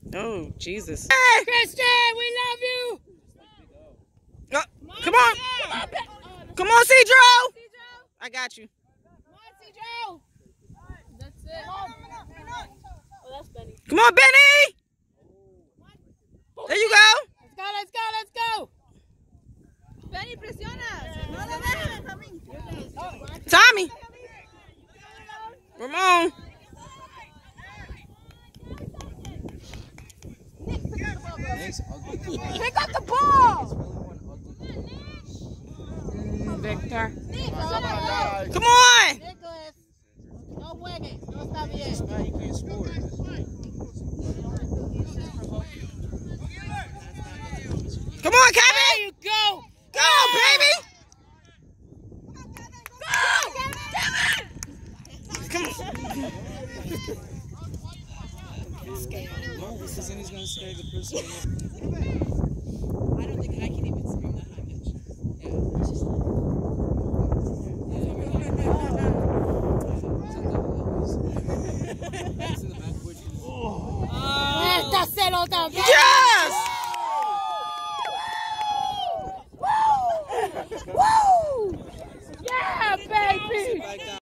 Oh, Jesus. Hey, Christian, we love you. Come on. Come on, Cedro. I got you. Come on, Cedro. That's it. Oh, that's Benny. Come on, Benny. There you go. Let's go, let's go, let's go. Benny, presiona. No lo dejes, Tommy. Tommy. Ramon. Pick up the ball. Victor. Come on. Nicholas. No juegue. No está bien. He can't score. Come on, Kevin. There you go. Go, baby. Go. Come on. No, this isn't. He's gonna stay the person. I don't think I can even scream that high pitch. Esta se lo también. Yeah!